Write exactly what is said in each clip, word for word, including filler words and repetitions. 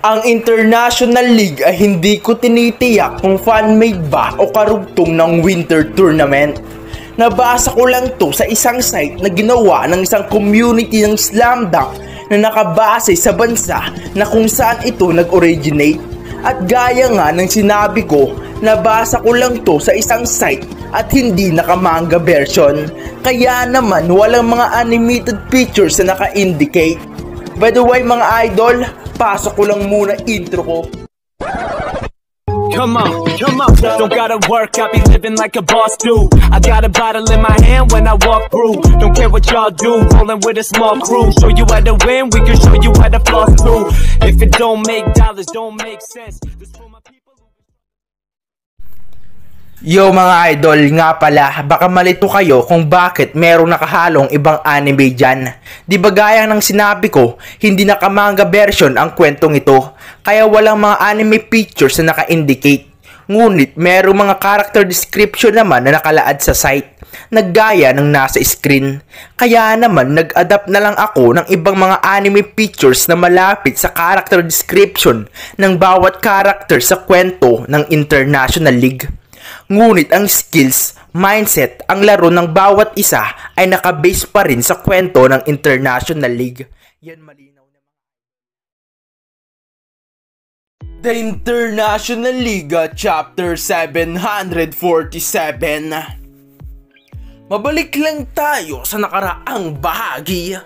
Ang International League ay hindi ko tinitiyak kung fan-made ba o karugtong ng winter tournament. Nabasa ko lang to sa isang site na ginawa ng isang community ng slam dunk na nakabase sa bansa na kung saan ito nag-originate. At gaya nga ng sinabi ko, nabasa ko lang to sa isang site at hindi nakamanga version. Kaya naman walang mga animated pictures na naka-indicate. By the way mga idol, pasok ko lang muna intro ko. Come on, come on, don't gotta work, I be living like a boss do. I got a bottle in my hand when I walk through. Don't care what y'all do, rolling with a small crew. Show you how to win, we can show you how to floss too. If it don't make dollars, don't make sense. This for my people. Yo mga idol, nga pala, baka malito kayo kung bakit merong nakahalong ibang anime dyan. Di ba gaya ng sinabi ko, hindi nakamanga version ang kwentong ito, kaya walang mga anime pictures na naka-indicate. Ngunit merong mga character description naman na nakalaad sa site, naggaya ng nasa screen. Kaya naman nag-adapt na lang ako ng ibang mga anime pictures na malapit sa character description ng bawat character sa kwento ng International League. Ngunit ang skills, mindset, ang laro ng bawat isa ay nakabase pa rin sa kwento ng International League. Yan malinaw naman. The International League Chapter seven forty-seven. Mabalik lang tayo sa nakaraang bahagi.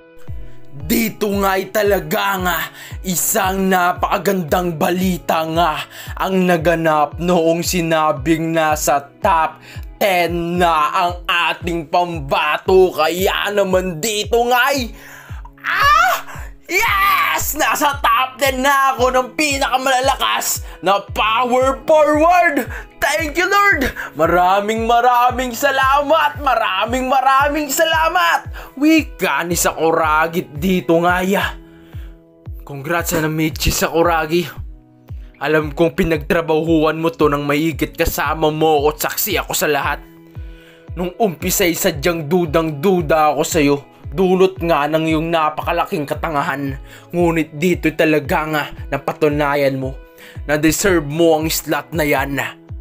Dito nga'y talaga nga isang napakagandang balita nga ang naganap noong sinabing nasa top ten na ang ating pambato. Kaya naman dito nga'y ah! Yes! Nasa top ten na ako ng pinakamalalakas na power forward! Thank you Lord! Maraming maraming salamat! Maraming maraming salamat! Wika ni Sakuragi dito nga ya. Congrats na Michi Sakuragi. Alam kong pinagtrabahuan mo to ng maigit, kasama mo ako at saksi ako sa lahat. Nung umpisa'y sadyang dudang duda ako sa'yo. Dulot nga ng iyong napakalaking katangahan. Ngunit dito talaga nga napatunayan mo na deserve mo ang slot na yan.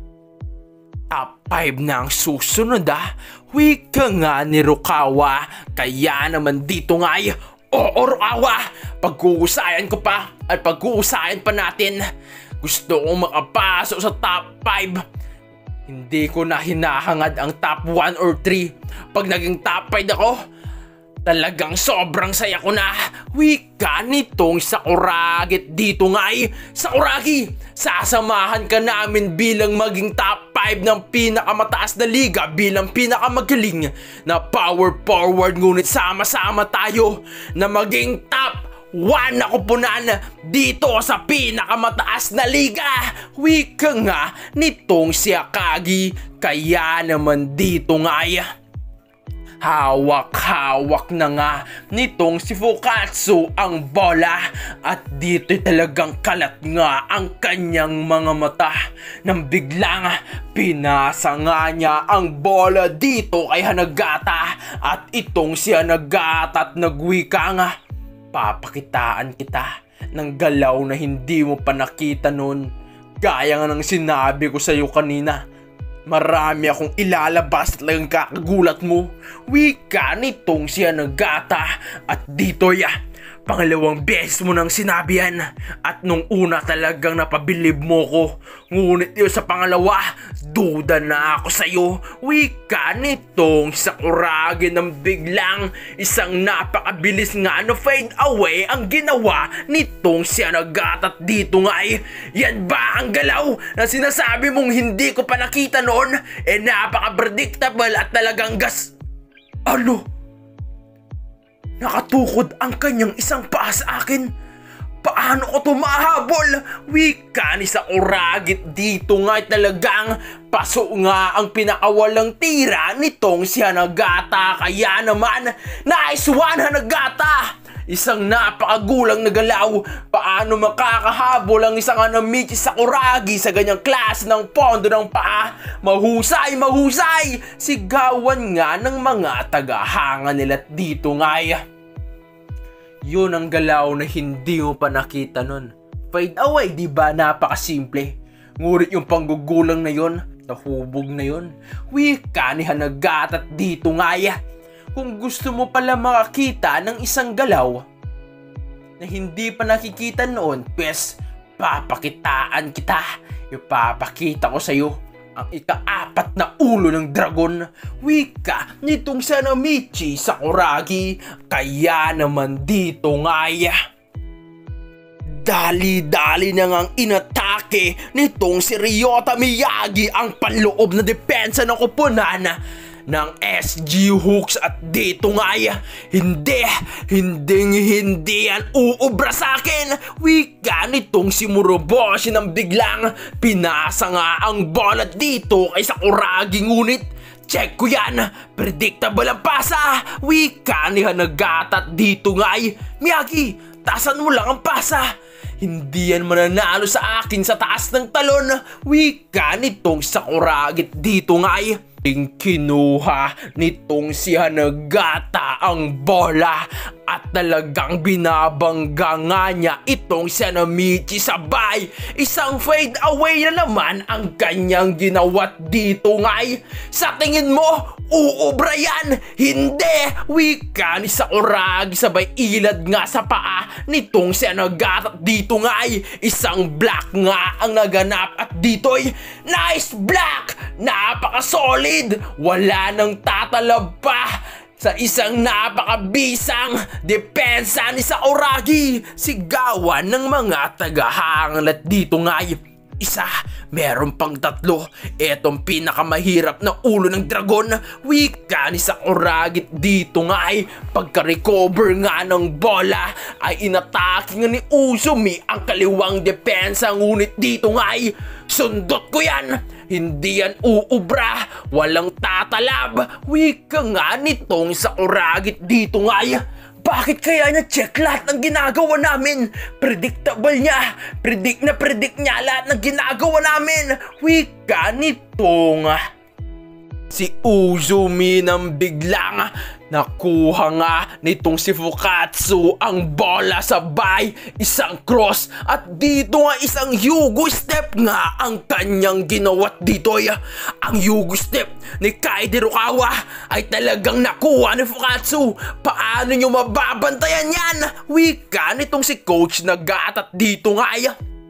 Top five na ang susunod ah. Wika nga ni Rukawa. Kaya naman dito nga ay oo Rukawa, pag-uusayan ko pa at pag-uusayan pa natin. Gusto kong makapasok sa top five. Hindi ko na hinahangad ang top one or three. Pag naging top five ako, talagang sobrang saya ko na. Wika nitong Sakuragi dito nga ay Sakuragi, sasamahan ka namin bilang maging top five ng pinakamataas na liga bilang pinakamagaling na power forward. Ngunit sama-sama tayo na maging top one na kupunan dito sa pinakamataas na liga. Wika nga nitong si Akagi. Kaya naman dito nga ay hawak-hawak na nga nitong si Fukatsu ang bola at dito'y talagang kalat nga ang kanyang mga mata nang biglang pinasa nga niya ang bola dito kay Hanagata at itong si Hanagata at nagwika nga, papakitaan kita ng galaw na hindi mo pa nakita noon. Gaya nga ng sinabi ko sa iyo kanina, marami akong ilalabas at talagang kakagulat mo. Wika nitong siya Nagata. At dito ya, pangalawang beses mo nang sinabi yan. At nung una talagang napabilib mo ko. Ngunit yun sa pangalawa, duda na ako sa'yo. Wika nitong Sakuragi ng biglang isang napakabilis nga na fade away ang ginawa nitong siya Nagata. At dito nga ay, yan ba ang galaw na sinasabi mong hindi ko pa nakita noon? Eh napaka-predictable at talagang gas. Ano? Nakatukod ang kanyang isang paa sa akin. Paano ko ito mahabol? Wika ni Sakuragi dito nga talagang paso nga ang pinakawalang tira nitong si Hanagata. Kaya naman, nice one Hanagata! Isang napakagulang na galaw. Paano makakahabol ang isang Hanamichi Sakuragi sa ganyang klase ng pondo ng paa? Mahusay, mahusay! Sigawan nga ng mga tagahanga nila dito nga. Yun ang galaw na hindi mo pa nakita nun. fade away, di ba? Napakasimple. Ngunit yung panggugulang na yon, nahubog na yon. Wika ni Hanagat at dito nga ya. Kung gusto mo pala makakita ng isang galaw na hindi pa nakikita noon, pwes papakitaan kita. Ipapakita ko sa'yo ang ikaapat na ulo ng dragon. Wika nitong Sanamichi Sakuragi. Kaya naman dito nga ya. Dali-dali na ngang inatake nitong si Ryota Miyagi ang panloob na depensa ng koponan ng S G Hooks at dito nga ya, hindi, hindi, hindi yan uubra sa akin. Wika nitong si Muroboshi nang biglang pinasa nga ang bola dito kay Sakuragi, ngunit check ko yan, predictable ang pasa. Wika ni Hanagata at dito nga ay, Miyagi, tasan mo lang ang pasa. Hindi yan mananalo sa akin sa taas ng talon. Wika nitong Sakuragi dito nga ay kinuha nitong si Hanagata ang bola at talagang binabangga nga niya itong Sanamichi sabay. Isang fade away na naman ang kanyang ginawa dito ngay. Sa tingin mo, uubra yan? Hindi! Wika ni Sakuragi sabay ilad nga sa paa nitong si Hanagata dito ngay. Isang block nga ang naganap at dito'y nice block! Napaka-solid! Wala nang tatalab pa sa isang napakabisang depensa ni Sakuragi. Sigawan ng mga tagahangat dito nga. Isa, meron pang tatlo. Etong pinakamahirap na ulo ng dragon. Wika ni Sakuragi dito nga ay pagka-recover nga ng bola ay inatake nga ni Uzumi ang kaliwang depensa, ngunit dito nga ay sundot ko yan. Hindi yan uubra, walang tatalab. Wika nga nitong Sakuragi dito nga ay, bakit kaya niya check lahat ng ginagawa namin? Predictable niya. Predict na predict niya lahat ng ginagawa namin. Wika nitong si Uzumi nang biglang nakuha nga nitong si Fukatsu ang bola sabay. Isang cross at dito nga isang Yugo step nga ang kanyang ginawat dito. Ang Yugo step ni Kaide Rukawa ay talagang nakuha ni Fukatsu. Paano nyo mababantayan yan? Wika nitong si Coach Nagata at dito nga ay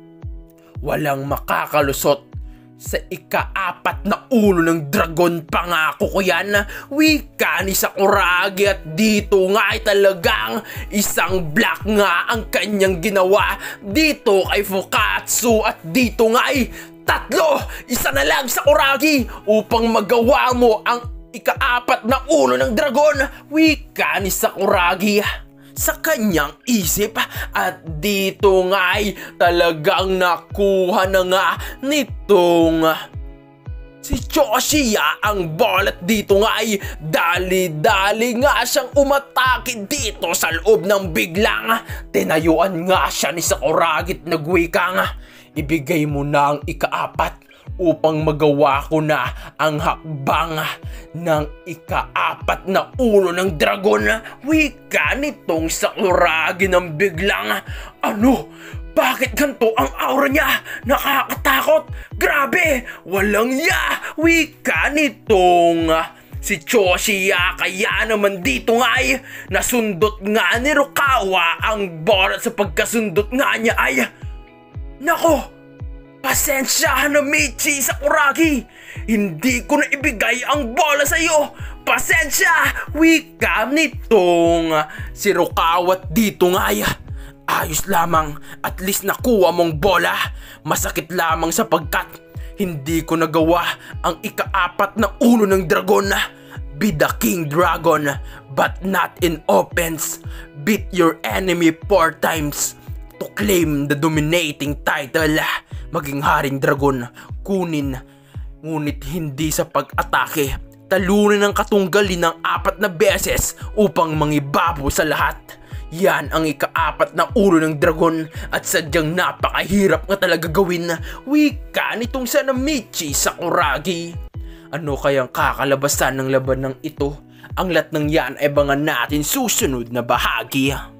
walang makakalusot sa ikaapat na ulo ng dragon. Pangako ko yan. Wika ni Sakuragi at dito nga ay talagang isang block nga ang kanyang ginawa dito kay Fukatsu at dito nga ay tatlo. Isa na lang Sakuragi upang magawa mo ang ikaapat na ulo ng dragon. Wika ni Sakuragi sa kanyang isip at dito nga ay talagang nakuha na nga nitong si Choshiya ang bola. Dito nga ay dali-dali nga siyang umatake dito sa loob ng biglang tinayuan nga siya ni Sakuragi at nagwika nga, ibigay mo na ang ikaapat upang magawa ko na ang hakbang ng ikaapat na ulo ng dragon. Wika nitong Sakuragi ng biglang, ano? Bakit ganito ang aura niya? Nakakatakot! Grabe! Walang ya! Wika nitong si Choshiya. Kaya naman dito nga ay nasundot nga ni Rukawa ang bola. Sa pagkasundot nga niya ay, nako! Pasensya Hanamichi Sakuragi, hindi ko na ibigay ang bola sa iyo. Pasensya! Wika nitong si Rukawa dito nga ay, ayos lamang, at least nakuha mong bola. Masakit lamang sapagkat hindi ko nagawa ang ikaapat na ulo ng dragon. Be the king dragon, but not in offense. Beat your enemy four times to claim the dominating title. Maging haring dragon, kunin, ngunit hindi sa pag-atake. Talunin ang katunggali ng apat na beses upang mangibabo sa lahat. Yan ang ikaapat na ulo ng dragon at sadyang napakahirap nga talaga gawin. Wika nitong Sanamichi Sakuragi. Ano kayang kakalabasan ng laban ng ito? Ang lahat ng yan ay abangan natin susunod na bahagi.